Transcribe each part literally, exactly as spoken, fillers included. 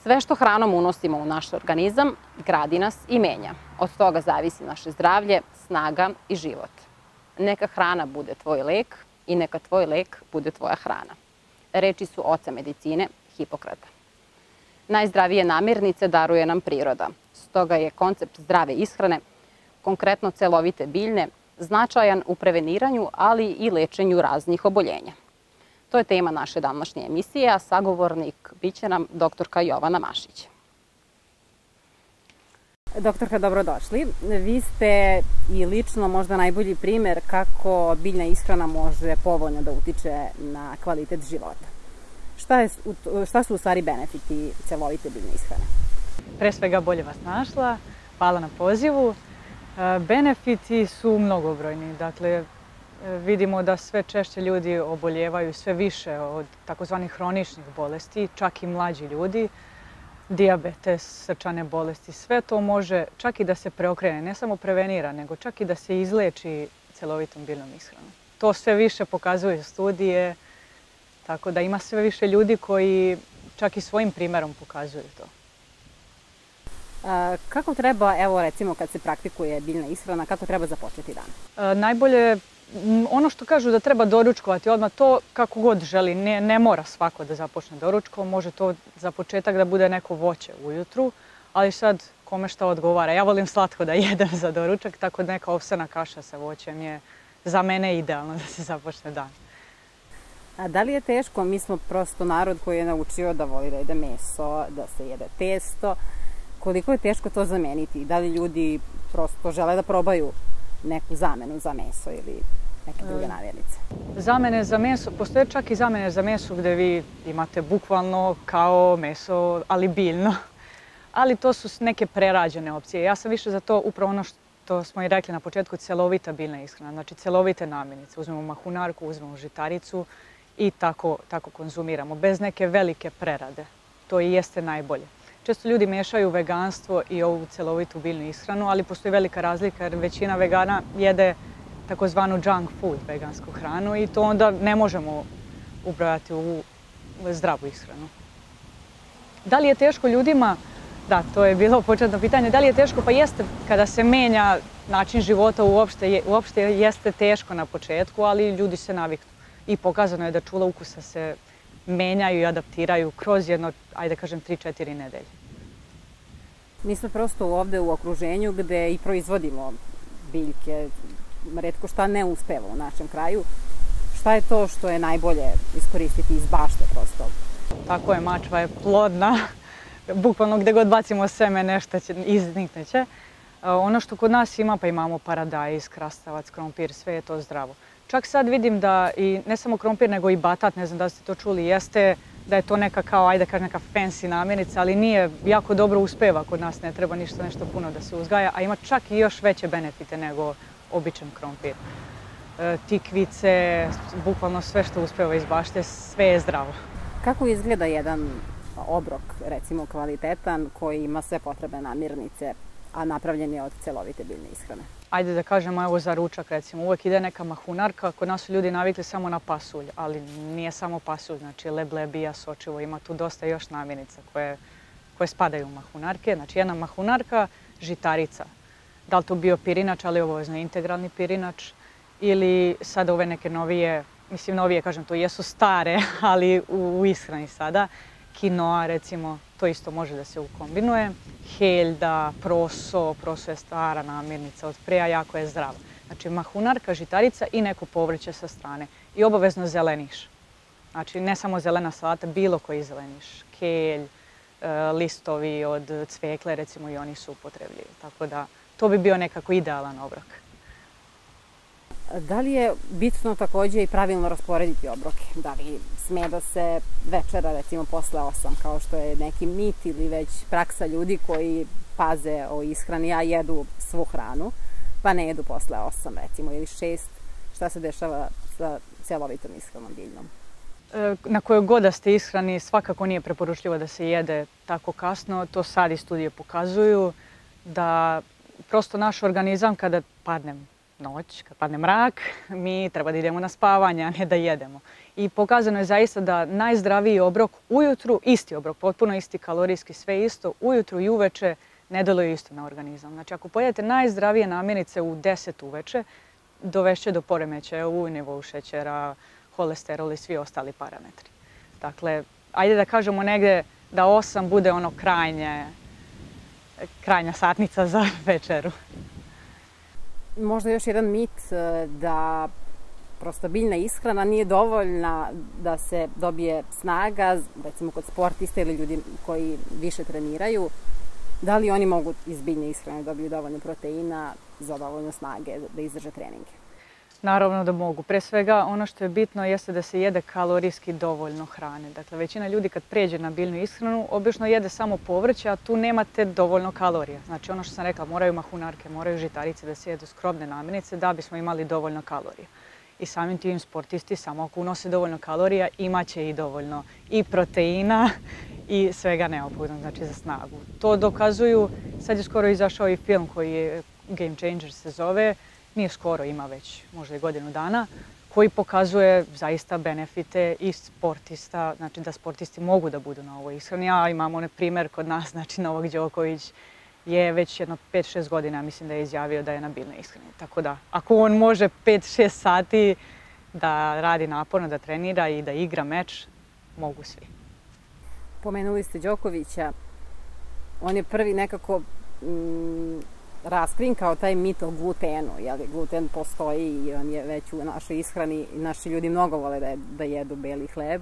Sve što hranom unosimo u naš organizam gradi nas i menja. Od toga zavisi naše zdravlje, snaga i život. Neka hrana bude tvoj lek i neka tvoj lek bude tvoja hrana. Reči su oca medicine Hipokrata. Najzdravije namirnice daruje nam priroda. Stoga je koncept zdrave ishrane, konkretno celovite biljne, značajan u preveniranju, ali i lečenju raznih oboljenja. To je tema naše današnje emisije, a sagovornik biće nam doktorka Jovana Mašić. Doktorka, dobrodošli. Vi ste i lično možda najbolji primer kako biljna ishrana može povoljno da utiče na kvalitet života. Šta, je, šta su u stvari benefiti celovite biljne ishrane? Pre svega bolje vas našla, hvala na pozivu. Benefiti su mnogobrojni, dakle vidimo da sve češće ljudi oboljevaju sve više od takozvanih hroničnih bolesti, čak i mlađi ljudi, dijabetes, srčane bolesti, sve to može čak i da se preokrene, ne samo prevenira, nego čak i da se izleči celovitom biljnom ishranom. To sve više pokazuju studije, tako da ima sve više ljudi koji čak i svojim primjerom pokazuju to. A, kako treba, evo recimo kad se praktikuje biljna ishrana, kako treba započeti dan? A, najbolje, ono što kažu da treba doručkovati odmah, to kako god želi, ne, ne mora svako da započne doručkom, može to za početak da bude neko voće ujutru, ali sad kome šta odgovara. Ja volim slatko da jedem za doručak, tako da neka ovsena kaša sa voćem je za mene idealno da se započne dan. A da li je teško? Mi smo prosto narod koji je naučio da voli da jede meso, da se jede testo. Koliko je teško to zameniti? Da li ljudi prosto žele da probaju neku zamenu za meso ili neke druge namirnice? Zamene za meso, postoje čak i zamene za meso gde vi imate bukvalno kao meso, ali biljno. Ali to su neke prerađene opcije. Ja sam više za to upravo ono što smo i rekli na početku, celovita biljna ishrana. Znači celovite namirnice. Uzmemo mahunarku, uzmemo žitaricu i tako, tako konzumiramo, bez neke velike prerade. To i jeste najbolje. Često ljudi mešaju veganstvo i ovu celovitu biljnu ishranu, ali postoji velika razlika jer većina vegana jede takozvanu junk food, vegansku hranu, i to onda ne možemo ubrojati u zdravu ishranu. Da li je teško ljudima? Da, to je bilo početno pitanje. Da li je teško? Pa jeste, kada se menja način života uopšte, uopšte jeste teško na početku, ali ljudi se naviknu. I pokazano je da čula ukusa se menjaju i adaptiraju kroz jedno, ajde kažem, tri četiri nedelje. Mi smo prosto ovde u okruženju gde i proizvodimo biljke, retko šta ne uspeva u našem kraju. Šta je to što je najbolje iskoristiti iz bašte prosto? Tako je, mačva je plodna. Bukvalno gde god bacimo seme nešto će, iznikneće. Ono što kod nas ima, pa imamo paradajz, krastavac, krompir, sve je to zdravo. Čak sad vidim da i ne samo krompir, nego i batat, ne znam da ste to čuli, jeste da je to neka kao, ajde kažem, neka fancy namirnica, ali nije, jako dobro uspeva kod nas, ne treba ništa nešto puno da se uzgaja, a ima čak i još veće benefite nego običan krompir. E, tikvice, bukvalno sve što uspeva iz bašte, sve je zdravo. Kako izgleda jedan obrok, recimo kvalitetan, koji ima sve potrebne namirnice, a napravljen je od celovite biljne ishrane? Ajde da kažemo, evo za ručak recimo, uvek ide neka mahunarka, kod nas su ljudi navikli samo na pasulj, ali nije samo pasulj, znači leblebija, sočivo, ima tu dosta još namirnica koje, koje spadaju u mahunarke. Znači jedna mahunarka, žitarica, da li to bio pirinač, ali obavezno integralni pirinač, ili sad ove neke novije, mislim novije, kažem, to jesu stare, ali u, u ishrani sada, kinoa recimo, to isto može da se ukombinuje. Heljda, proso, proso je stara namirnica od pre, a jako je zdrava. Znači mahunarka, žitarica i neko povrće sa strane. I obavezno zeleniš. Znači ne samo zelena salata, bilo koji zeleniš. Kelj, listovi od cvekle, recimo, i oni su upotrebljivi. Tako da to bi bio nekako idealan obrok. Da li je bitno takođe i pravilno rasporediti obroke? Da li sme da se večera, recimo, posle osam, kao što je neki mit ili već praksa ljudi koji paze o ishrani, a jedu svu hranu, pa ne jedu posle osam, recimo, ili šest? Šta se dešava sa celovitom ishranom biljnom? Na kojoj god da ste ishrani, svakako nije preporučljivo da se jede tako kasno. To sad i studije pokazuju da prosto naš organizam kada padne noć, kad padne mrak, mi treba da idemo na spavanje, a ne da jedemo. I pokazano je zaista da najzdraviji obrok ujutru, isti obrok, potpuno isti kalorijski, sve isto, ujutru i uveče ne deluje isto na organizam. Znači, ako pojedete najzdravije namirnice u deset uveče, dovešće do poremećaja u nivou šećera, holesterol i svi ostali parametri. Dakle, ajde da kažemo negde da osam bude ono krajnje, krajnja satnica za večeru. Možda još jedan mit da prosto biljna ishrana nije dovoljna da se dobije snaga, recimo kod sportista ili ljudi koji više treniraju. Da li oni mogu iz biljne ishrane dobiju dovoljno proteina za dovoljno snage da izdrže treninge? Naravno da mogu. Pre svega ono što je bitno jeste da se jede kalorijski dovoljno hrane. Dakle, većina ljudi kad pređe na biljnu ishranu obično jede samo povrće, a tu nemate dovoljno kalorija. Znači ono što sam rekla, moraju mahunarke, moraju žitarice da se jedu skrobne namirnice da bismo imali dovoljno kalorija. I samim tim sportisti samo ako unose dovoljno kalorija imaće i dovoljno i proteina i svega neophodnog, znači za snagu. To dokazuju, sad je skoro izašao i film koji je Game Changer se zove, nije skoro, ima već možda i godinu dana, koji pokazuje zaista benefite i sportista, znači da sportisti mogu da budu na ovoj ishrani. A imamo onaj primer kod nas, znači Novak Đoković je već jedno pet šest godina, mislim da je izjavio da je na biljnoj ishrani. Tako da, ako on može pet šest sati da radi naporno, da trenira i da igra meč, mogu svi. Pomenuli ste Đokovića, on je prvi nekako mm, raskrinkao taj mit o glutenu. Jel, gluten postoji i on je već u našoj ishrani i naši ljudi mnogo vole da, da jedu beli hleb.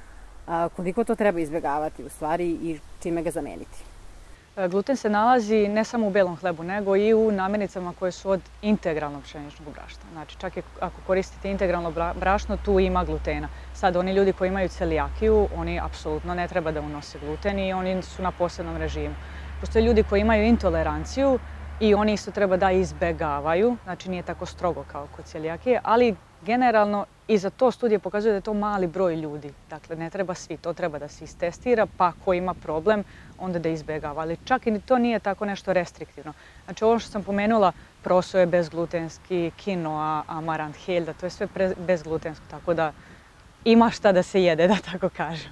A, koliko to treba izbjegavati u stvari i čime ga zameniti? Gluten se nalazi ne samo u belom hlebu, nego i u namirnicama koje su od integralnog pšeničnog brašna. Znači, čak i ako koristite integralno brašno, tu ima glutena. Sad, oni ljudi koji imaju celijakiju, oni apsolutno ne treba da unose gluten i oni su na posebnom režimu. Postoje ljudi koji imaju intoleranciju i oni isto treba da izbegavaju, znači nije tako strogo kao kod celijakije, ali generalno i za to studije pokazuju da je to mali broj ljudi. Dakle, ne treba svi, to treba da se istestira, pa ko ima problem, onda da izbegava. Ali čak i to nije tako nešto restriktivno. Znači, ovo što sam pomenula, proso je bezglutenski, kinoa, amarant, helda, to je sve bezglutensko, tako da ima šta da se jede, da tako kažem.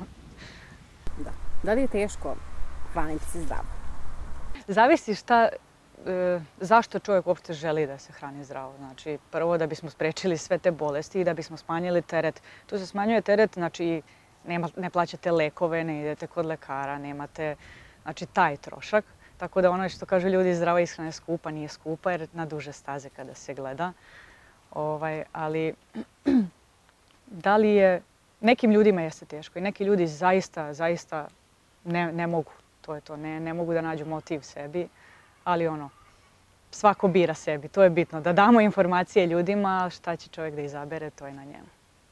Da. Da li je teško hraniti se zdravo? Zavisi šta, e, zašto čovjek uopšte želi da se hrani zdravo. Znači, prvo da bismo sprečili sve te bolesti i da bismo smanjili teret. Tu se smanjuje teret, znači nema, ne plaćate lekove, ne idete kod lekara, nemate znači, taj trošak. Tako da ono što kažu ljudi, zdrava ishrana je skupa, nije skupa jer na duže staze kada se gleda. Ovaj, ali da li je, nekim ljudima jeste teško i neki ljudi zaista, zaista ne, ne mogu. To je to, ne, ne mogu da nađu motiv sebi, ali ono, svako bira sebi, to je bitno. Da damo informacije ljudima, šta će čovjek da izabere, to je na njemu.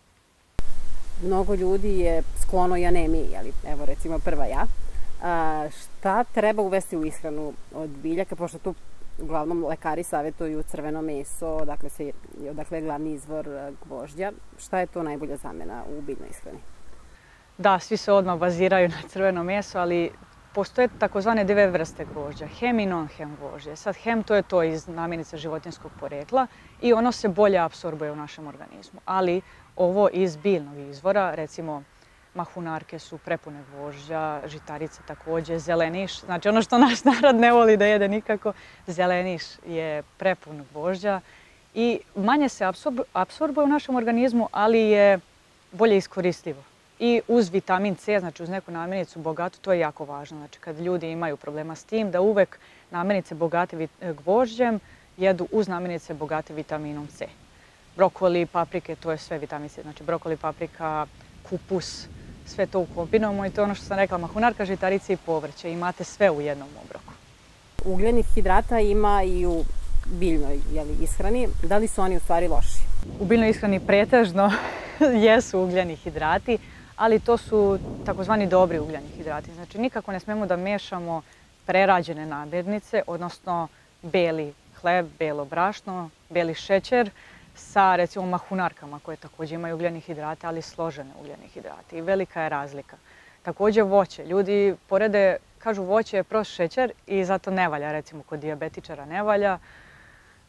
Mnogo ljudi je sklono i anemiji, ali evo recimo prva ja. A, šta treba uvesti u ishranu od biljaka, pošto tu uglavnom lekari savjetuju crveno meso, odakle, se, odakle je glavni izvor gvožđa. Šta je to najbolja zamena u biljnoj ishrani? Da, svi se odmah baziraju na crveno meso, ali postoje takozvane dve vrste gvožđa, hem i non-hem gvožđe. Sad hem to je to iz namirnica životinjskog porekla i ono se bolje apsorbuje u našem organizmu. Ali ovo iz biljnog izvora, recimo mahunarke su prepune gvožđa, žitarice također, zeleniš. Znači ono što naš narod ne voli da jede nikako, zeleniš je prepun gvožđa i manje se apsorbuje u našem organizmu, ali je bolje iskoristljivo. I uz vitamin C, znači uz neku namirnicu bogatu, to je jako važno. Znači kad ljudi imaju problema s tim, da uvek namirnice bogate gvožđem jedu uz namirnice bogate vitaminom C. Brokoli, paprike, to je sve vitamin C. Znači brokoli, paprika, kupus, sve to ukombinujemo i to je ono što sam rekla, mahunarka, žitarice i povrće. Imate sve u jednom obroku. Ugljenih hidrata ima i u biljnoj jeli, ishrani. Da li su oni u stvari loši? U biljnoj ishrani pretežno jesu ugljeni hidrati, ali to su takozvani dobri ugljeni hidrati. Znači nikako ne smemo da mešamo prerađene namirnice, odnosno beli hleb, belo brašno, beli šećer sa recimo mahunarkama koje također imaju ugljeni hidrate, ali složene ugljeni hidrate i velika je razlika. Također voće. Ljudi porede, kažu voće je prost šećer i zato ne valja, recimo kod dijabetičara ne valja.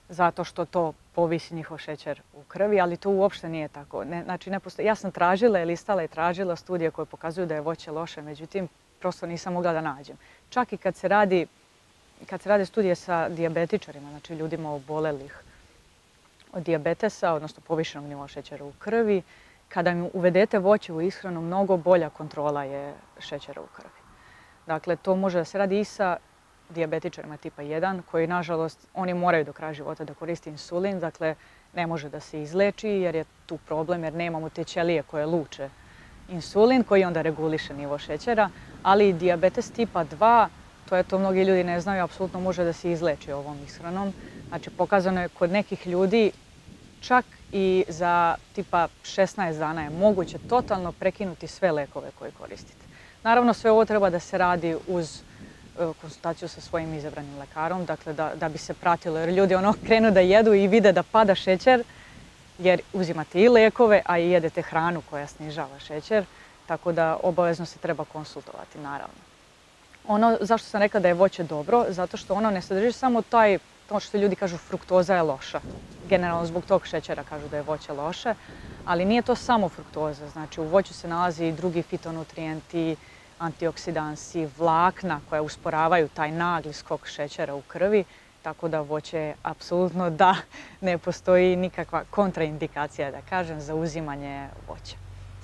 zato što to povisi njihov šećer u krvi, ali to uopšte nije tako. Ne, znači, ne postoji. Ja sam tražila i listala i tražila studije koje pokazuju da je voće loše, međutim, prosto nisam mogla da nađem. Čak i kad se radi, kad se rade studije sa dijabetičarima, znači ljudima obolelih od dijabetesa, odnosno povišenog nivoa šećera u krvi, kada im uvedete voće u ishranu, mnogo bolja kontrola je šećera u krvi. Dakle, to može da se radi i sa dijabetičarima tipa jedan, koji, nažalost, oni moraju do kraja života da koriste insulin, dakle, ne može da se izleči jer je tu problem, jer nemamo te ćelije koje luče insulin, koji onda reguliše nivo šećera, ali i dijabetes tipa dva, to je to mnogi ljudi ne znaju, apsolutno može da se izleči ovom ishranom. Znači, pokazano je kod nekih ljudi čak i za tipa šesnaest dana je moguće totalno prekinuti sve lekove koje koristite. Naravno, sve ovo treba da se radi uz konsultaciju sa svojim izabranim lekarom, dakle da, da bi se pratilo, jer ljudi ono krenu da jedu i vide da pada šećer, jer uzimate i lekove, a i jedete hranu koja snižava šećer, tako da obavezno se treba konsultovati, naravno. Ono zašto sam rekla da je voće dobro, zato što ono ne sadrži samo taj, to što ljudi kažu fruktoza je loša. Generalno zbog tog šećera kažu da je voće loše, ali nije to samo fruktoza. Znači u voću se nalazi i drugi fitonutrijenti, antioksidansi, vlakna koja usporavaju taj nagli skok šećera u krvi, tako da voće apsolutno da ne postoji nikakva kontraindikacija, da kažem, za uzimanje voća.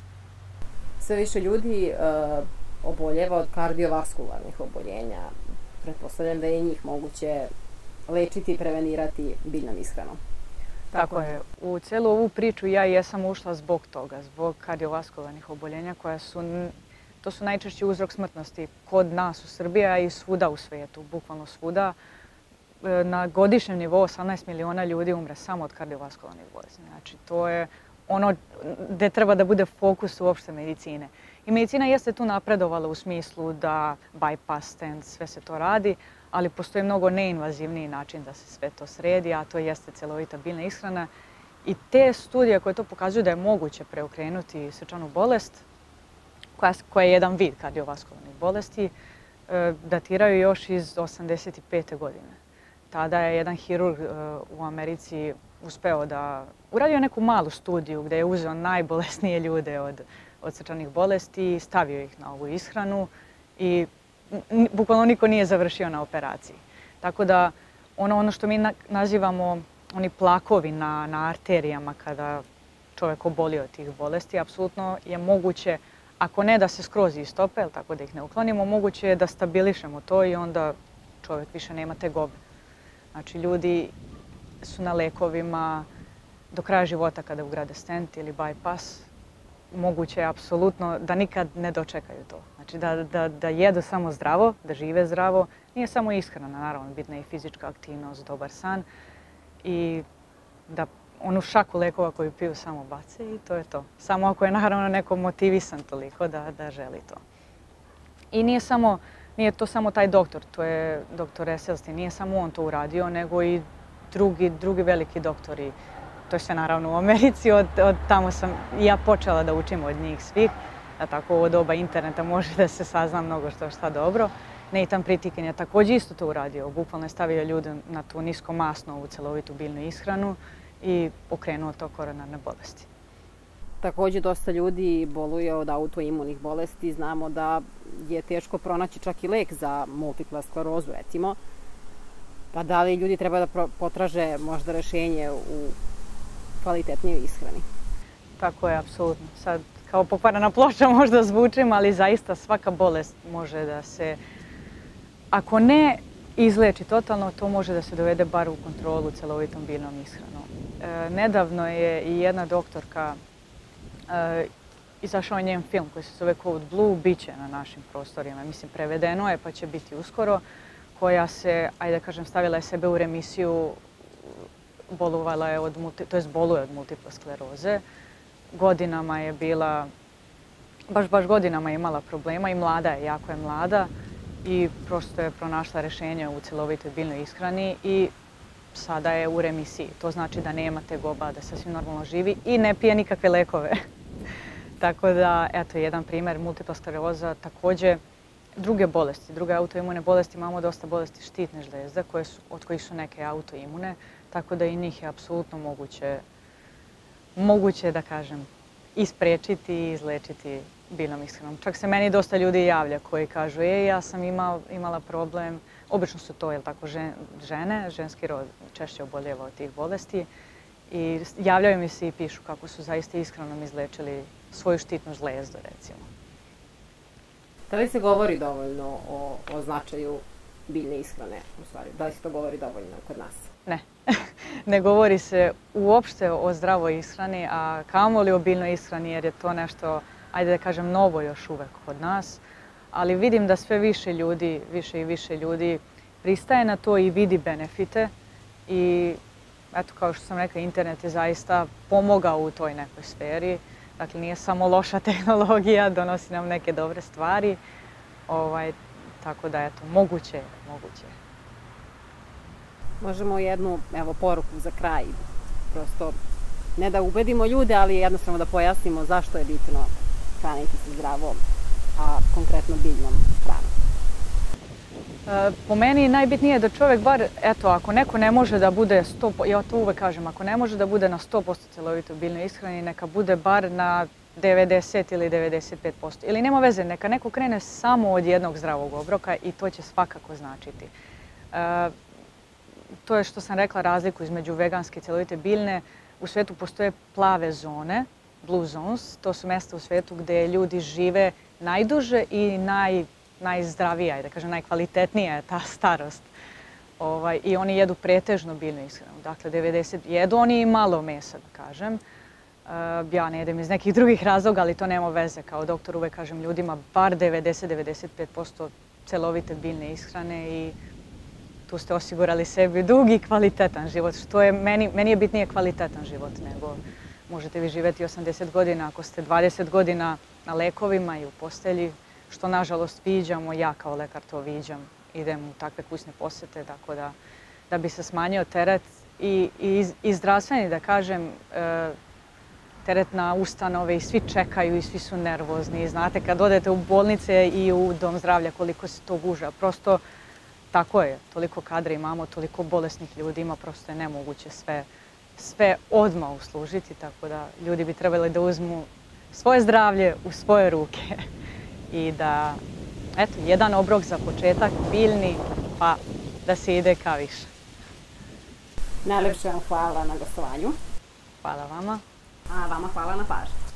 Sve više ljudi uh, oboljeva od kardiovaskularnih oboljenja. Pretpostavljam da je njih moguće lečiti i prevenirati biljnom ishranom. Tako je. U celu ovu priču ja jesam ušla zbog toga, zbog kardiovaskularnih oboljenja koja su, to su najčešći uzrok smrtnosti kod nas u Srbiji, a i svuda u svijetu, bukvalno svuda. Na godišnjem nivou osamnaest miliona ljudi umre samo od kardiovaskularnih bolesti. Znači, to je ono gdje treba da bude fokus uopšte medicine. I medicina jeste tu napredovala u smislu da bypass stent, sve se to radi, ali postoji mnogo neinvazivniji način da se sve to sredi, a to jeste celovita biljna ishrana. I te studije koje to pokazuju da je moguće preokrenuti srčanu bolest, koja, koja je jedan vid kardiovaskularnih bolesti, datiraju još iz osamdeset pete godine. Tada je jedan hirurg u Americi uspeo da uradio neku malu studiju gdje je uzeo najbolesnije ljude od, od srčanih bolesti i stavio ih na ovu ishranu i bukvalno niko nije završio na operaciji. Tako da ono, ono što mi na, nazivamo oni plakovi na, na arterijama kada čovjek oboli od tih bolesti, apsolutno je moguće, ako ne da se skroz istope, tako da ih ne uklonimo, moguće je da stabilišemo to i onda čovjek više nema tegobe. Znači, ljudi su na lekovima do kraja života kada ugrade stent ili bypass. Moguće je apsolutno da nikad ne dočekaju to. Znači, da, da, da jedu samo zdravo, da žive zdravo. Nije samo ishrana, naravno, bitna je i fizička aktivnost, dobar san. I da onu šaku lekova koju piju samo bace i to je to. Samo ako je naravno neko motivisan toliko da, da želi to. I nije samo... Nije to samo taj doktor, to je doktor Esselstyn, nije samo on to uradio, nego i drugi, drugi veliki doktori. To je sve naravno u Americi, od, od tamo sam i ja počela da učim od njih svih. Da tako ovo doba interneta može da se sazna mnogo što šta dobro. Nathan Pritikin je također isto to uradio, bukvalno je stavio ljude na tu niskomasnu celovitu biljnu ishranu i okrenuo to koronarne bolesti. Također dosta ljudi boluje od autoimunih bolesti. Znamo da je teško pronaći čak i lek za multipla sklerozu, recimo. Pa da li ljudi treba da potraže možda rešenje u kvalitetnijoj ishrani? Tako je, apsolutno. Sad, kao pokvarena ploča možda zvučim, ali zaista svaka bolest može da se, ako ne izleči totalno, to može da se dovede bar u kontrolu celovitom biljnom ishranom. E, nedavno je i jedna doktorka Uh, izašao je njen film koji se zove Code Blue, bit će na našim prostorima. Mislim, prevedeno je pa će biti uskoro, koja se, ajde da kažem, stavila je sebe u remisiju, boluvala je od, to jest boluje od multiple skleroze. Godinama je bila, baš, baš godinama je imala problema i mlada je, jako je mlada i prosto je pronašla rješenje u celovitoj biljnoj ishrani i sada je u remisiji. To znači da nema tegoba, da sasvim normalno živi i ne pije nikakve lekove. Tako da, eto, jedan primjer, multipla skleroza, također druge bolesti, druge autoimune bolesti, imamo dosta bolesti štitne žlijezde, koje su, od kojih su neke autoimune. tako da i njih je apsolutno moguće, moguće da kažem, isprečiti i izlečiti biljnom ishranom. Čak se meni dosta ljudi javlja koji kažu, e, ja sam ima, imala problem, obično su to, jel tako, žene, ženski rod češće oboljeva od tih bolesti i javljaju mi se i pišu kako su zaista ishranom izlečili svoju štitnu žlezdu, recimo. Da li se govori dovoljno o, o značaju biljne ishrane, u stvari? Da li se to govori dovoljno kod nas? Ne. Ne govori se uopšte o zdravoj ishrani, a kamoli o biljnoj ishrani jer je to nešto, ajde da kažem, novo još uvek kod nas. Ali vidim da sve više ljudi, više i više ljudi pristaje na to i vidi benefite. I eto, kao što sam rekla, internet je zaista pomogao u toj nekoj sferi. Dakle, nije samo loša tehnologija, donosi nam neke dobre stvari. Ovaj, tako da, eto, moguće je, moguće je. Možemo jednu, evo, poruku za kraj. Prosto, ne da ubedimo ljude, ali jednostavno da pojasnimo zašto je bitno hraniti se zdravo, a konkretno biljnom hranom. E, po meni najbitnije je da čovjek bar, eto, ako neko ne može da bude, sto, ja to uvek kažem, ako ne može da bude na sto posto celovito biljnoj ishrani, neka bude bar na devedeset ili devedeset pet posto. Ili nema veze, neka neko krene samo od jednog zdravog obroka i to će svakako značiti. E, to je što sam rekla razliku između veganske i celovite biljne. U svetu postoje plave zone, blue zones, to su mjesta u svetu gdje ljudi žive najduže i naj, najzdravija, da kažem najkvalitetnija je ta starost. Ovaj, I oni jedu pretežno biljnu ishranu, dakle devedeset, jedu oni i malo mesa, da kažem. Uh, ja ne jedem iz nekih drugih razloga, ali to nema veze. Kao doktor uvek kažem ljudima bar devedeset do devedeset pet posto celovite biljne ishrane i tu ste osigurali sebi dug i kvalitetan život, što je meni, meni je bitnije kvalitetan život nego možete vi živjeti osamdeset godina ako ste dvadeset godina na lekovima i u postelji, što nažalost viđamo, ja kao lekar to viđam, idem u takve kućne posjete, tako da, da bi se smanjio teret i, i, i zdravstveni, da kažem, e, teret na ustanove i svi čekaju i svi su nervozni. Znate, kad odete u bolnice i u dom zdravlja koliko se to guža, prosto tako je, toliko kadra imamo, toliko bolesnih ljudi ima, prosto je nemoguće sve, sve odmah uslužiti, tako da ljudi bi trebali da uzmu svoje zdravlje u svoje ruke i da, eto, jedan obrok za početak, biljni, pa da se ide ka više. Najlepše vam hvala na gostovanju. Hvala vama. A vama hvala na pažnji.